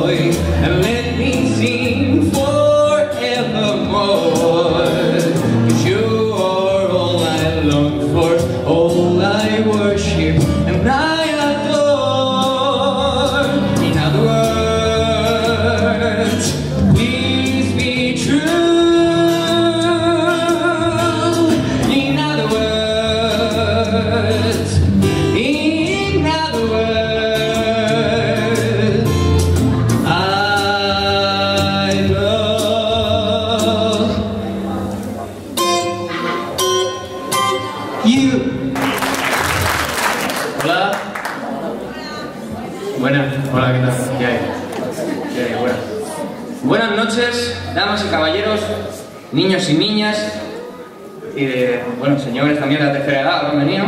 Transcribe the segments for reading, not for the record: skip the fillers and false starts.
joy and let me sing forevermore. 'Cause you are all I long for, all I worship and I adore. In other words, please be true. In other words, I love you. Hola. Buenas. Hola, ¿qué tal? ¿Qué hay? ¿Qué hay? Buenas. Buenas noches, damas y caballeros, niños y niñas, y bueno, señores también de la tercera edad, han venido.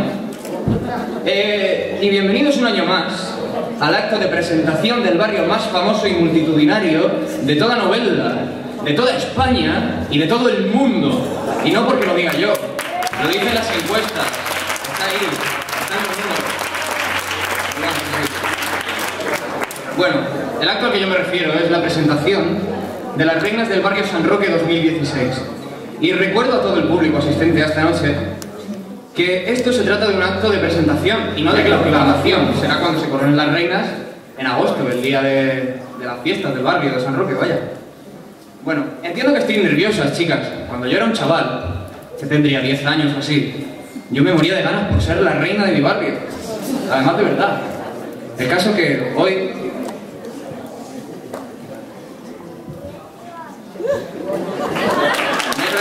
Y bienvenidos un año más al acto de presentación del barrio más famoso y multitudinario de toda Novelda, de toda España y de todo el mundo. Y no porque lo diga yo, lo dicen las encuestas. Está ahí, está en los números. Bueno, el acto al que yo me refiero es la presentación de las reinas del barrio San Roque 2016. Y recuerdo a todo el público asistente a esta noche que esto se trata de un acto de presentación y no de proclamación. Será cuando se coronen las reinas en agosto, el día de las fiestas del barrio de San Roque, vaya. Bueno, entiendo que estoy nerviosas, chicas. Cuando yo era un chaval, que tendría 10 años o así, yo me moría de ganas por ser la reina de mi barrio. Además, de verdad. El caso que hoy... Me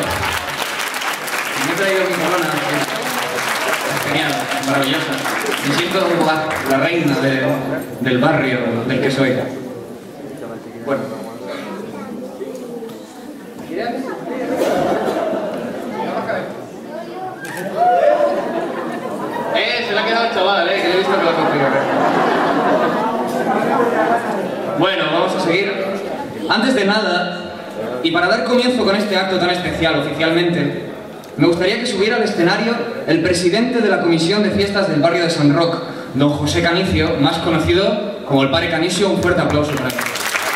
he traído mi corona. Genial, maravillosa. Me siento la reina del barrio del que soy. Bueno. Se le ha quedado el chaval, que le he visto que lo ha cogido. Bueno, vamos a seguir. Antes de nada, y para dar comienzo con este acto tan especial oficialmente, me gustaría que subiera al escenario el presidente de la Comisión de Fiestas del barrio de San Roc, don José Canicio, más conocido como el Pare Canicio. Un fuerte aplauso para él.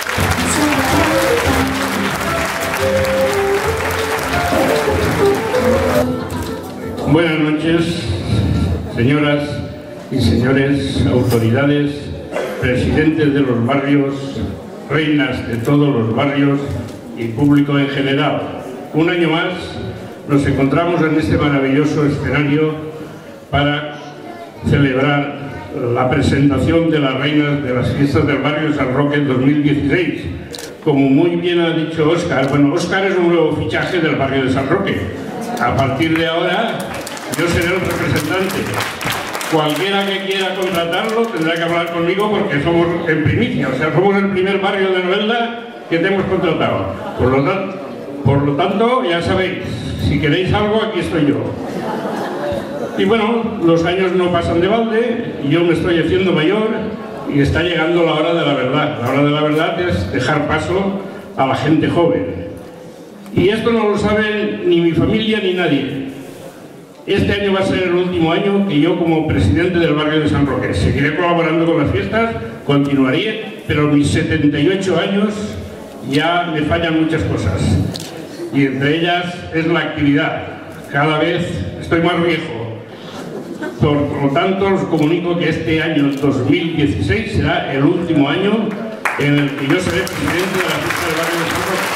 Buenas noches, señoras y señores, autoridades, presidentes de los barrios, reinas de todos los barrios y público en general. Un año más nos encontramos en este maravilloso escenario para celebrar la presentación de las reinas de las fiestas del barrio San Roque 2016. Como muy bien ha dicho Óscar, bueno, Óscar es un nuevo fichaje del barrio de San Roque. A partir de ahora yo seré el representante. Cualquiera que quiera contratarlo tendrá que hablar conmigo porque somos en primicia, o sea, somos el primer barrio de Novelda que te hemos contratado. Por lo tanto, ya sabéis, si queréis algo, aquí estoy yo. Y bueno, los años no pasan de balde, yo me estoy haciendo mayor y está llegando la hora de la verdad. La hora de la verdad es dejar paso a la gente joven. Y esto no lo saben ni mi familia ni nadie. Este año va a ser el último año que yo, como presidente del barrio de San Roque, seguiré colaborando con las fiestas, continuaré, pero mis 78 años ya me fallan muchas cosas. Y entre ellas es la actividad. Cada vez estoy más viejo. Por lo tanto, os comunico que este año 2016 será el último año en el que yo seré presidente de la fiesta del barrio de San Roque.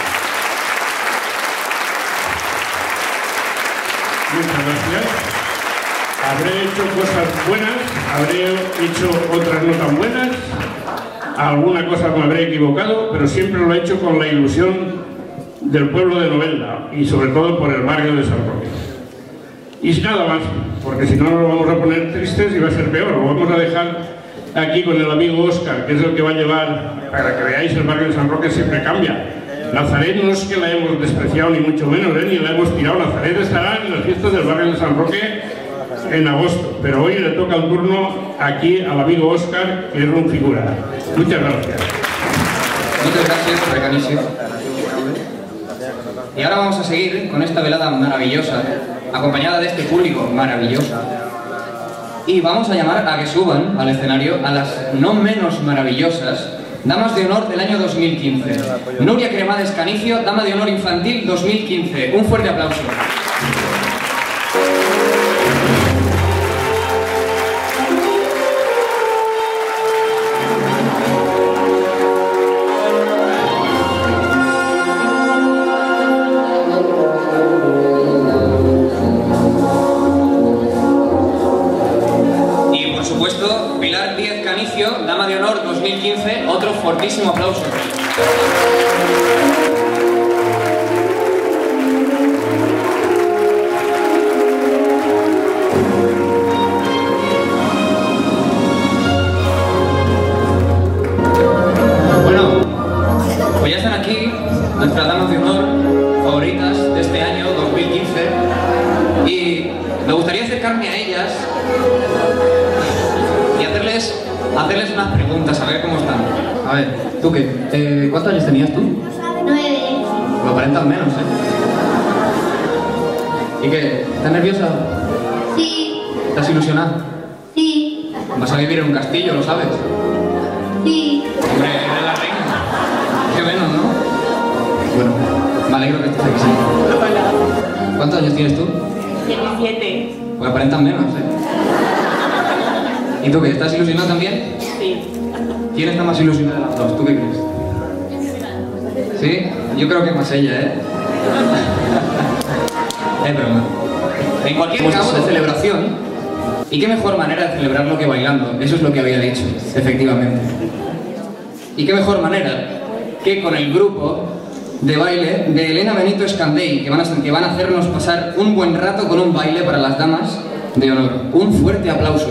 Muchas gracias. Habré hecho cosas buenas, habré hecho otras no tan buenas, alguna cosa me habré equivocado, pero siempre lo he hecho con la ilusión del pueblo de Novelda y sobre todo por el barrio de San Roque. Y sin nada más, porque si no nos vamos a poner tristes y va a ser peor. Lo vamos a dejar aquí con el amigo Óscar, que es el que va a llevar, para que veáis, el barrio de San Roque siempre cambia. Nazaret no es que la hemos despreciado ni mucho menos, ni la hemos tirado. Nazaret estará en las fiestas del barrio de San Roque en agosto, pero hoy le toca el turno aquí al amigo Óscar, que es un figura. Muchas gracias. Muchas gracias, Pare Canicio. Y ahora vamos a seguir con esta velada maravillosa, acompañada de este público maravilloso. Y vamos a llamar a que suban al escenario a las no menos maravillosas Damas de Honor del año 2015. Nuria Cremades Canicio, Dama de Honor Infantil 2015. Un fuerte aplauso. Pilar Díez Canicio, Dama de Honor 2015, otro fortísimo aplauso. Bueno, pues ya están aquí nuestras Damas de Honor favoritas de este año 2015 y me gustaría acercarme a ellas y hacerles unas preguntas, a ver cómo están. A ver, ¿tú qué? ¿Cuántos años tenías tú? 9. Lo aparentas menos, ¿eh? ¿Y qué? ¿Estás nerviosa? Sí. ¿Estás ilusionada? Sí. ¿Vas a vivir en un castillo, lo sabes? Sí. Hombre, eres la reina. Qué menos, ¿no? Bueno, me alegro que estés aquí. Hola. ¿Cuántos años tienes tú? 17. Pues aparentas menos, ¿eh? ¿Y tú qué? ¿Estás ilusionado también? Sí. ¿Quién está más ilusionada de las dos? ¿Tú qué crees? ¿Sí? Yo creo que más ella, ¿eh? Es broma. En cualquier caso de celebración, ¿y qué mejor manera de celebrarlo que bailando? Eso es lo que había dicho, efectivamente. ¿Y qué mejor manera que con el grupo de baile de Elena Benito Escandey, que van a hacernos pasar un buen rato con un baile para las damas de honor? Un fuerte aplauso.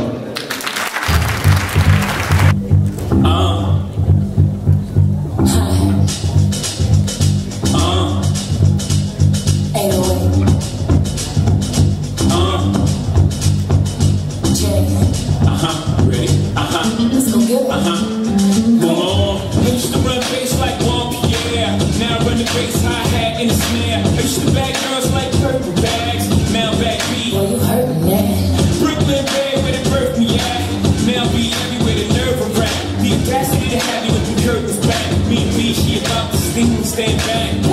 Stand back.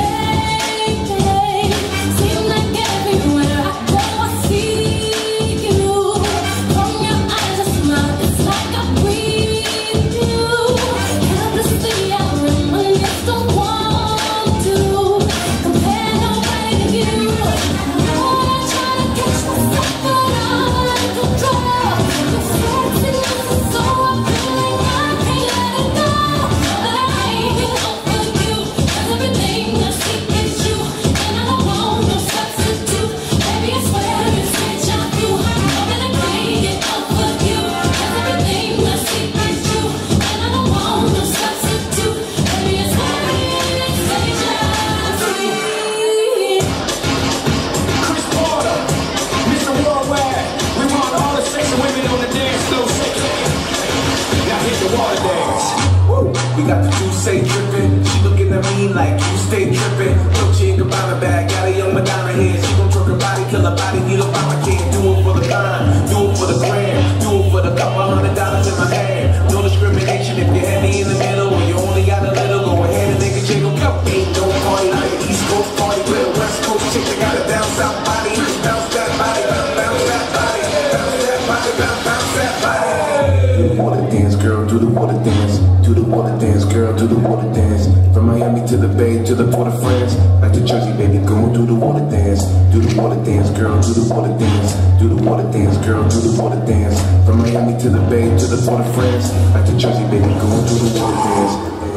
We got the juice, say drippin'. She looking at me like you stay trippin'. Dolce & Gabbana bag, got a young Madonna head. She gon' twerk her body, kill her body, need a mama kid. Do it for the line, do it for the gram, do it for the couple $100 in my hand. No discrimination if you're heavy in the middle or you only got a little. Go ahead and make a jiggle. Ain't no party like an East Coast party with a West Coast chick that got a down south body. Bounce that body, bounce that body, bounce that body, bounce that body. Do the water dance, girl, do the water dance. Do the water dance, girl, do the water dance. From Miami to the Bay to the Port of France. Back to Jersey, baby, go and do the water dance. Do the water dance, girl, do the water dance. Do the water dance, girl, do the water dance. From Miami to the Bay to the Port of France. Back to Jersey, baby, go and do the water dance.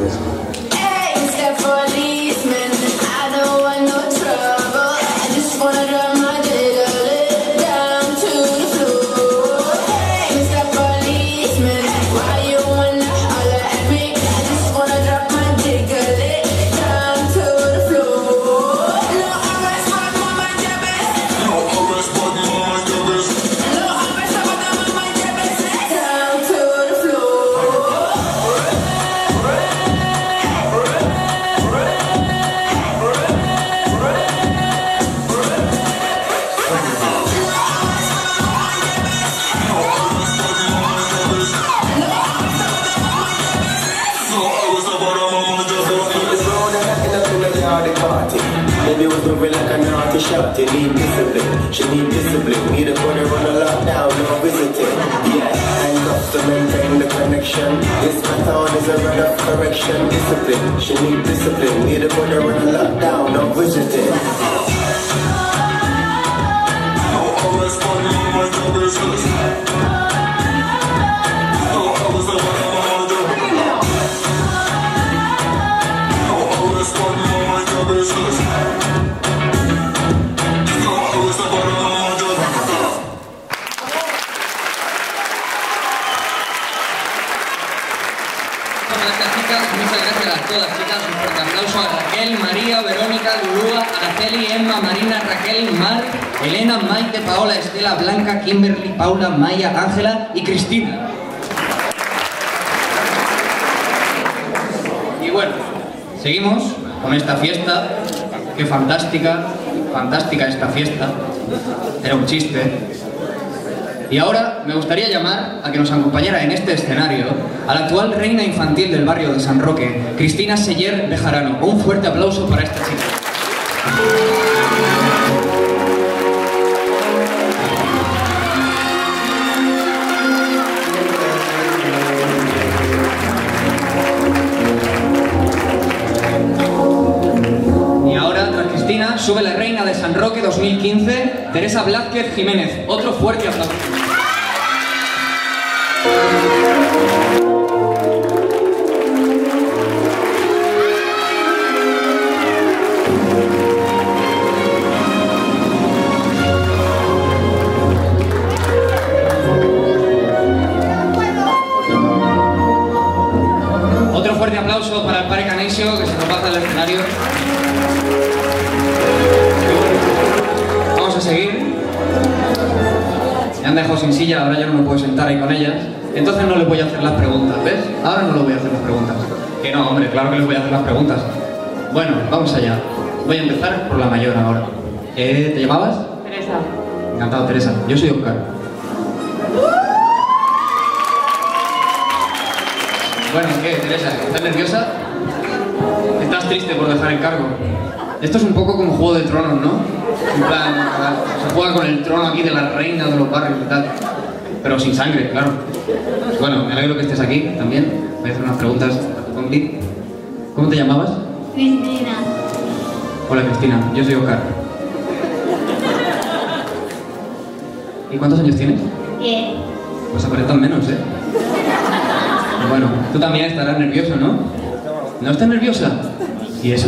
Hey, Mr. Policeman, I don't want no trouble. I just wanna drop my diddle down to the floor. Hey, Mr. Policeman, why you wanna holler at me? I just wanna drop my diddle down to the floor. No arrest button on my jabez. No arrest button on my jabez. No arrest button on my jabez. Down to the floor. shut, you need discipline. She need discipline. Need to put her on a lockdown, no visiting. Yeah, handcuffs to maintain the connection. This method is a run of correction. Discipline. She need discipline. Need to put her on a lockdown, no visiting. Muchas gracias a todas, chicas. Un fuerte aplauso a Raquel, María, Verónica, Lulúa, Araceli, Emma, Marina, Raquel, Mar, Elena, Maite, Paola, Estela, Blanca, Kimberly, Paula, Maya, Ángela y Cristina. Y bueno, seguimos con esta fiesta. Qué fantástica, fantástica esta fiesta. Era un chiste. Y ahora me gustaría llamar a que nos acompañara en este escenario a la actual reina infantil del barrio de San Roque, Cristina Seller Bejarano. Un fuerte aplauso para esta chica. Y ahora, tras Cristina, sube la reina de San Roque 2015, Teresa Blázquez Jiménez. Otro fuerte aplauso. Otro fuerte aplauso para el padre Canesio, que se nos baja del escenario. Vamos a seguir. Me han dejado sin silla, ahora yo no me puedo sentar ahí con ellas. Entonces no les voy a hacer las preguntas, ¿ves? Ahora no les voy a hacer las preguntas. Que no, hombre, claro que les voy a hacer las preguntas. Bueno, vamos allá. Voy a empezar por la mayor ahora. ¿Te llamabas? Teresa. Encantado, Teresa. Yo soy Oscar. Bueno, ¿qué, Teresa? ¿Estás nerviosa? ¿Estás triste por dejar el cargo? Esto es un poco como Juego de Tronos, ¿no? En plan, se juega con el trono aquí de la reina de los barrios y tal. Pero sin sangre, claro. Pues bueno, me alegro que estés aquí también. Voy a hacer unas preguntas a tu compi. ¿Cómo te llamabas? Cristina. Hola, Cristina. Yo soy Oscar. ¿Y cuántos años tienes? 10. Pues aparentan menos, ¿eh? Bueno, tú también estarás nervioso, ¿no? ¿No estás nerviosa? ¿Y eso?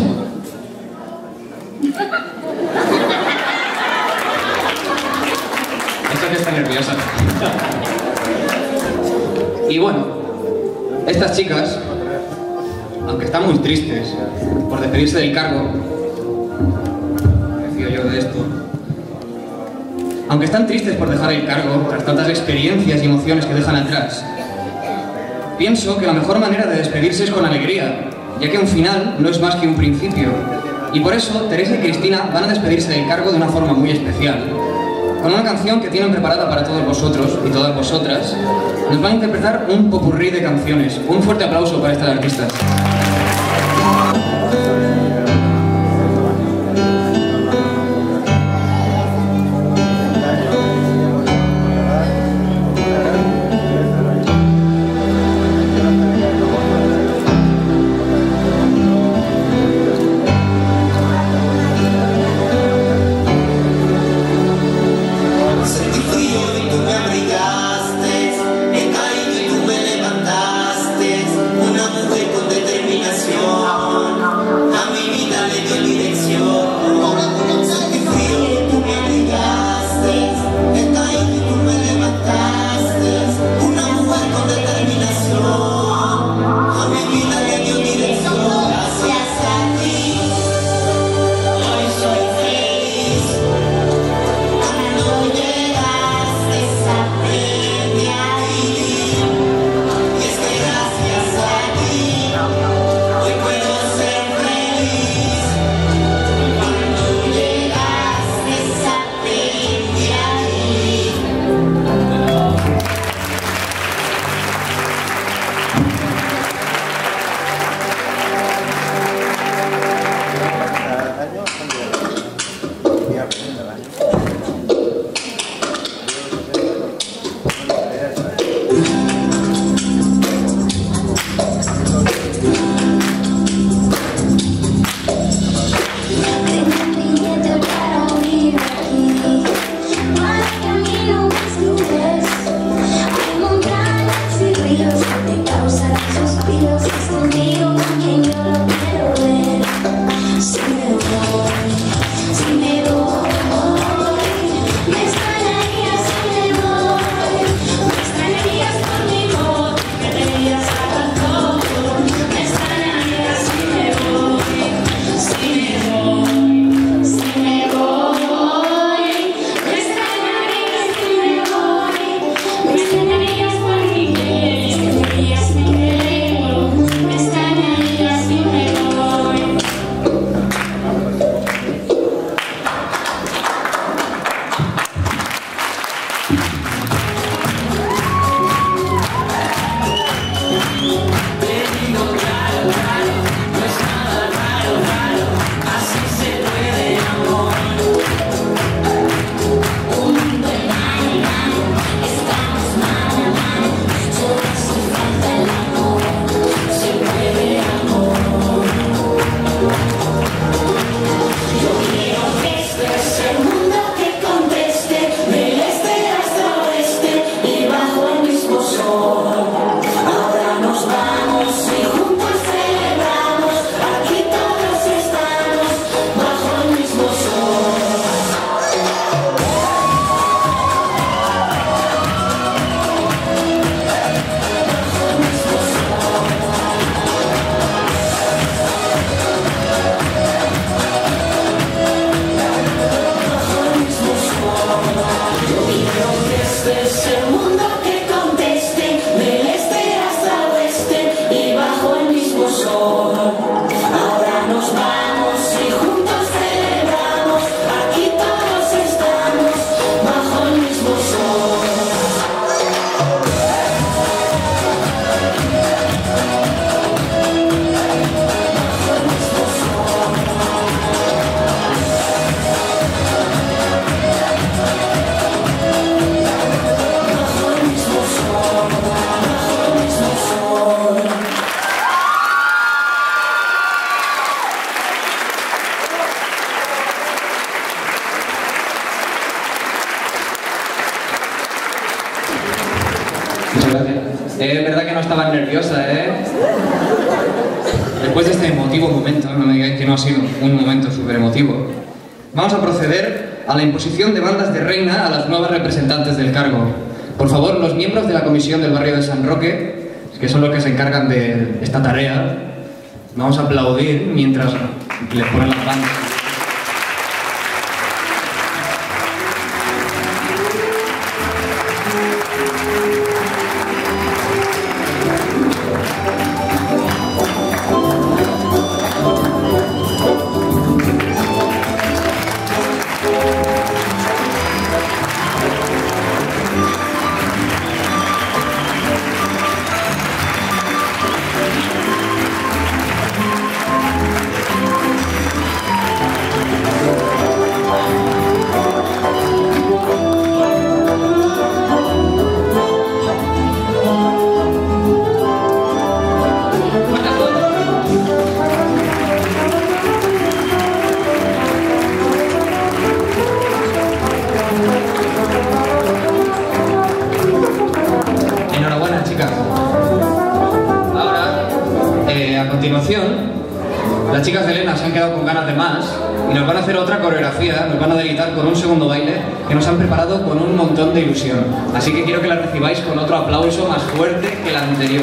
Eso que está nerviosa. Y bueno, estas chicas, aunque están muy tristes por despedirse del cargo, decía yo de esto, aunque están tristes por dejar el cargo tras tantas experiencias y emociones que dejan atrás, pienso que la mejor manera de despedirse es con alegría, ya que un final no es más que un principio. Y por eso, Teresa y Cristina van a despedirse del cargo de una forma muy especial. Con una canción que tienen preparada para todos vosotros y todas vosotras, nos van a interpretar un popurrí de canciones. Un fuerte aplauso para estas artistas. Una mujer con determinación. nos vamos y juntos celebramos. Aquí todos estamos bajo el mismo sol. Muchas gracias. Es verdad que no estabas nerviosa, ¿eh? Después de este emotivo momento, no me digáis que no ha sido un momento súper emotivo, vamos a proceder a la imposición de bandas de reina a las nuevas representantes del cargo. Por favor, los miembros de la comisión del barrio de San Roque, que son los que se encargan de esta tarea, vamos a aplaudir mientras les ponen las bandas. Enhorabuena, chicas. Ahora, a continuación, las chicas de Elena se han quedado con ganas de más y nos van a hacer otra coreografía, nos van a deleitar con un segundo baile que nos han preparado con un montón de ilusión. Así que quiero que la recibáis con otro aplauso más fuerte que el anterior.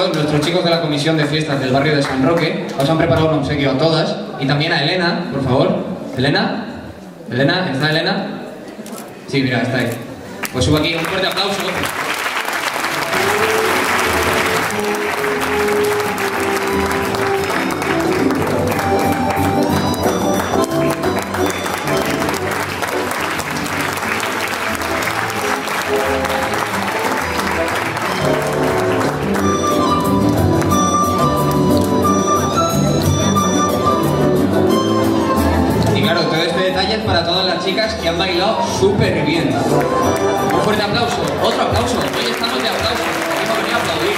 recuerdo, nuestros chicos de la comisión de fiestas del barrio de San Roque os han preparado un obsequio a todas y también a Elena, por favor. ¿Elena? ¿Elena? ¿Está Elena? Sí, mira, está ahí. Pues subo aquí un fuerte aplauso. Para todas las chicas que han bailado súper bien. Un fuerte aplauso, otro aplauso. Hoy estamos de aplausos, aquí hemos venido a aplaudir.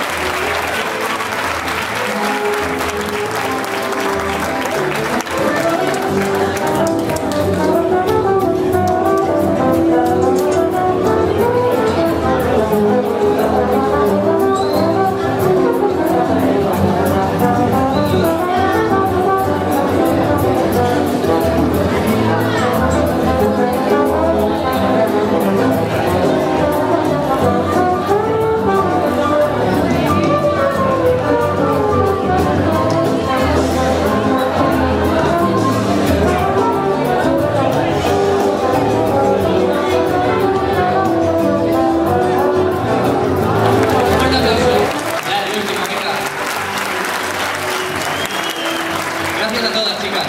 Gracias a todas, chicas.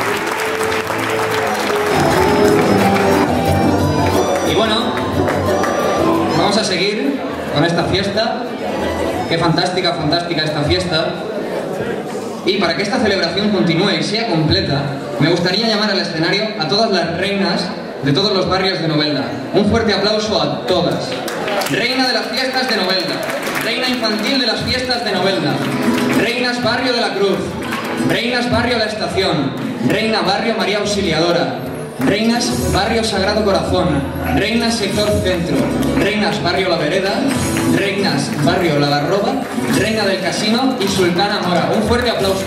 Y bueno, vamos a seguir con esta fiesta. Qué fantástica, fantástica esta fiesta. Y para que esta celebración continúe y sea completa, me gustaría llamar al escenario a todas las reinas de todos los barrios de Novelda. Un fuerte aplauso a todas. Reina de las fiestas de Novelda, reina infantil de las fiestas de Novelda, reinas Barrio de la Cruz, reinas Barrio La Estación, reina Barrio María Auxiliadora, reinas Barrio Sagrado Corazón, reinas Sector Centro, reinas Barrio La Vereda, reinas Barrio La Garroba, reina del Casino y Sultana Mora. Un fuerte aplauso.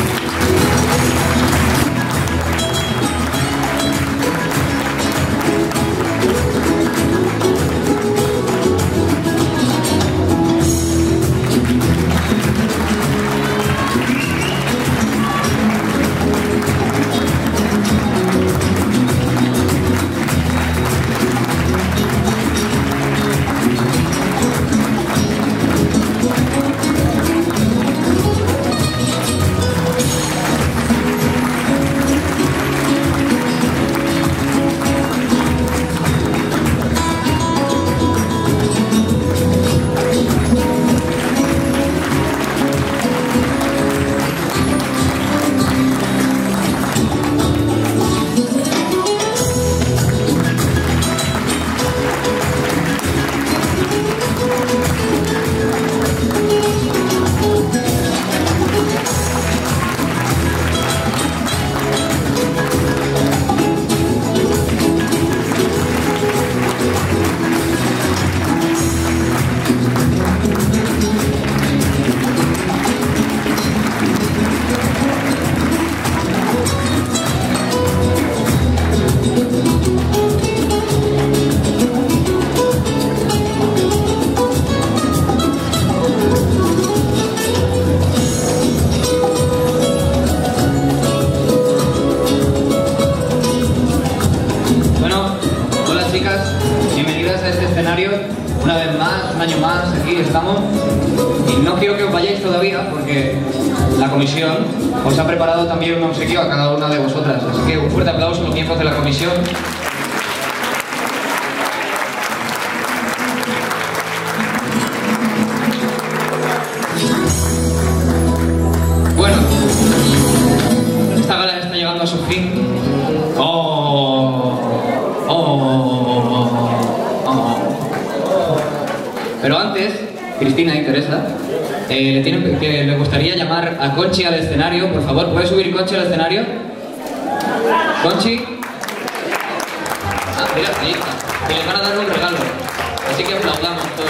Una vez más, un año más, aquí estamos. Y no quiero que os vayáis todavía porque la comisión os ha preparado también un obsequio a cada una de vosotras. Así que un fuerte aplauso a los miembros de la comisión. Bueno, esta gala está llegando a su fin. Pero antes, Cristina y Teresa, le gustaría llamar a Conchi al escenario. Por favor, ¿puede subir Conchi al escenario? Conchi. Ah, mira, ahí está. Que le van a dar un regalo. Así que aplaudamos todos.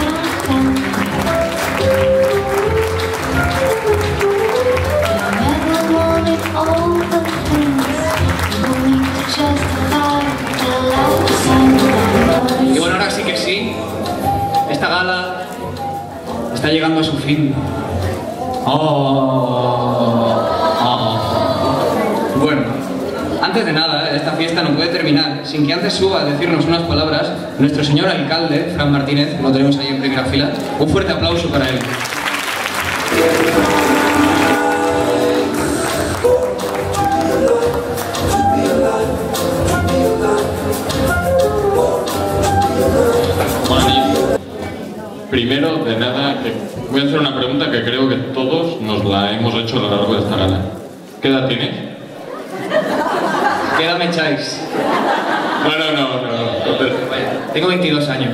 Never está llegando a su fin. Bueno, antes de nada, esta fiesta no puede terminar sin que antes suba a decirnos unas palabras nuestro señor alcalde, Fran Martínez, lo tenemos ahí en primera fila. Un fuerte aplauso para él. Primero de nada, voy a hacer una pregunta que creo que todos nos la hemos hecho a lo largo de esta gala. ¿Qué edad tienes? ¿Qué edad me echáis? No. Tengo 22 años.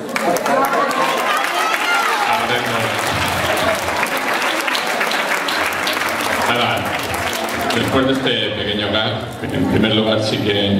Nada, después de este pequeño gag, en primer lugar sí que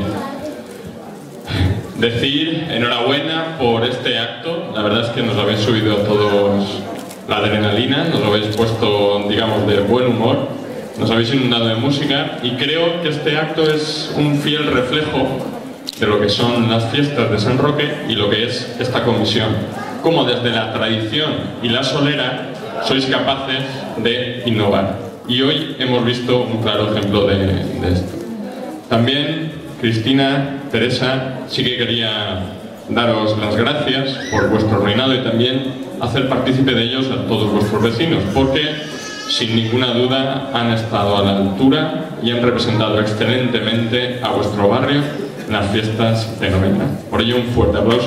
decir enhorabuena por este acto. La verdad es que nos habéis subido todos la adrenalina, nos habéis puesto, digamos, de buen humor, nos habéis inundado de música y creo que este acto es un fiel reflejo de lo que son las fiestas de San Roque y lo que es esta comisión. Cómo desde la tradición y la solera sois capaces de innovar. Y hoy hemos visto un claro ejemplo de esto. También Cristina, Teresa, sí que quería daros las gracias por vuestro reinado y también hacer partícipe de ellos a todos vuestros vecinos, porque sin ninguna duda han estado a la altura y han representado excelentemente a vuestro barrio en las fiestas de Novelda. Por ello, un fuerte aplauso.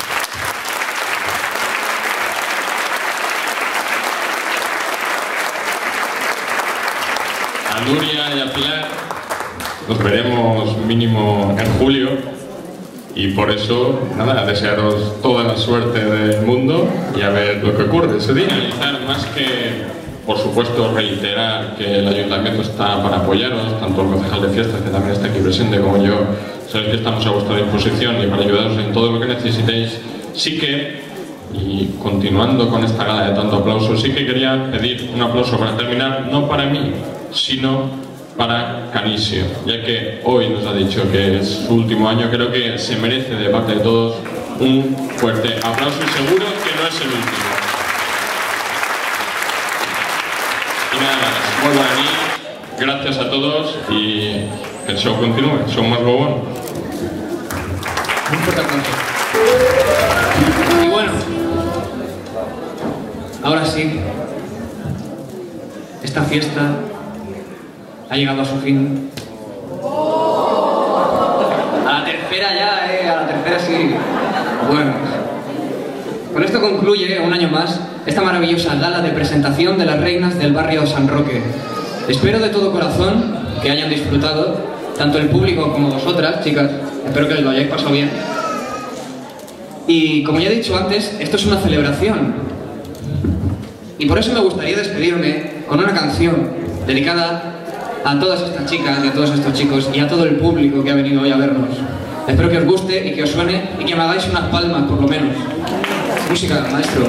A Nuria y a Pilar nos veremos mínimo en julio y por eso, nada, desearos toda la suerte del mundo y a ver lo que ocurre ese día. Finalizar más que, por supuesto, reiterar que el ayuntamiento está para apoyaros, tanto el concejal de fiestas, que también está aquí presente, como yo, sabéis que estamos a vuestra disposición y para ayudaros en todo lo que necesitéis. Sí que, y continuando con esta gala de tanto aplauso, sí que quería pedir un aplauso para terminar, no para mí, sino para Canisio, ya que hoy nos ha dicho que es su último año. Creo que se merece de parte de todos un fuerte aplauso y seguro que no es el último. Y nada más, muy buena nit, gracias a todos y que el show continúe, show más bobón. Un fuerte aplauso. Y bueno, ahora sí, esta fiesta ha llegado a su fin. A la tercera ya, a la tercera sí. Bueno, con esto concluye un año más esta maravillosa gala de presentación de las reinas del barrio San Roque. Espero de todo corazón que hayan disfrutado, tanto el público como vosotras, chicas. Espero que lo hayáis pasado bien. Y como ya he dicho antes, esto es una celebración. Y por eso me gustaría despedirme con una canción dedicada a todas estas chicas y a todos estos chicos y a todo el público que ha venido hoy a vernos. Espero que os guste y que os suene y que me hagáis unas palmas por lo menos. Música, maestro.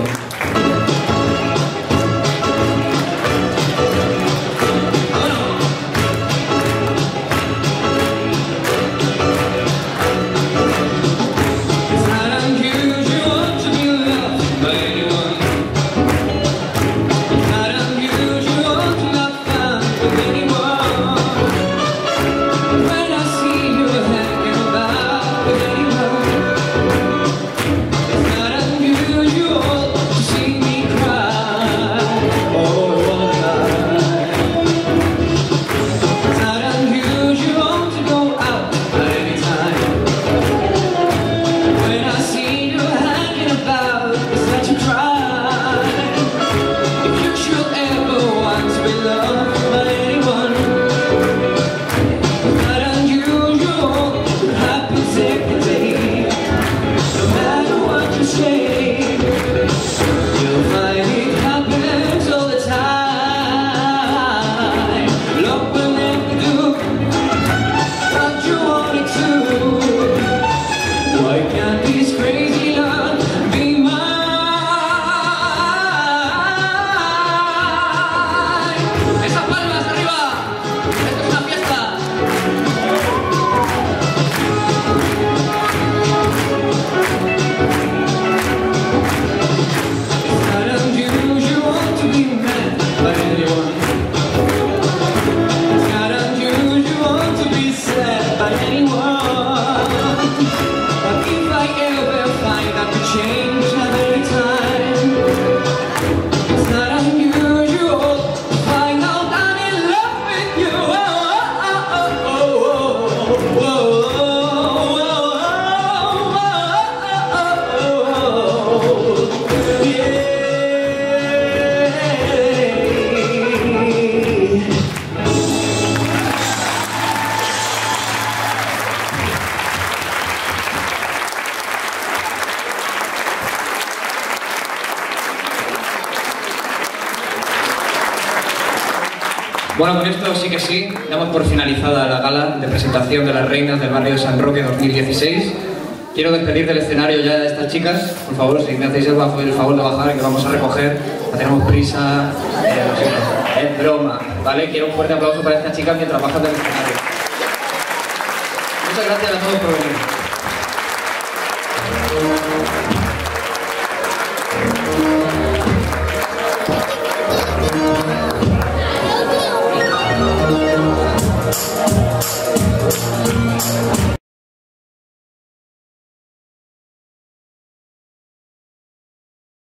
Bueno, con esto sí que sí, damos por finalizada la gala de presentación de las reinas del barrio de San Roque 2016. Quiero despedir del escenario ya a estas chicas. Por favor, si me hacéis el favor de bajar, que vamos a recoger, no tenemos prisa, es broma, ¿vale? Quiero un fuerte aplauso para estas chicas mientras bajan del escenario. Muchas gracias a todos por venir.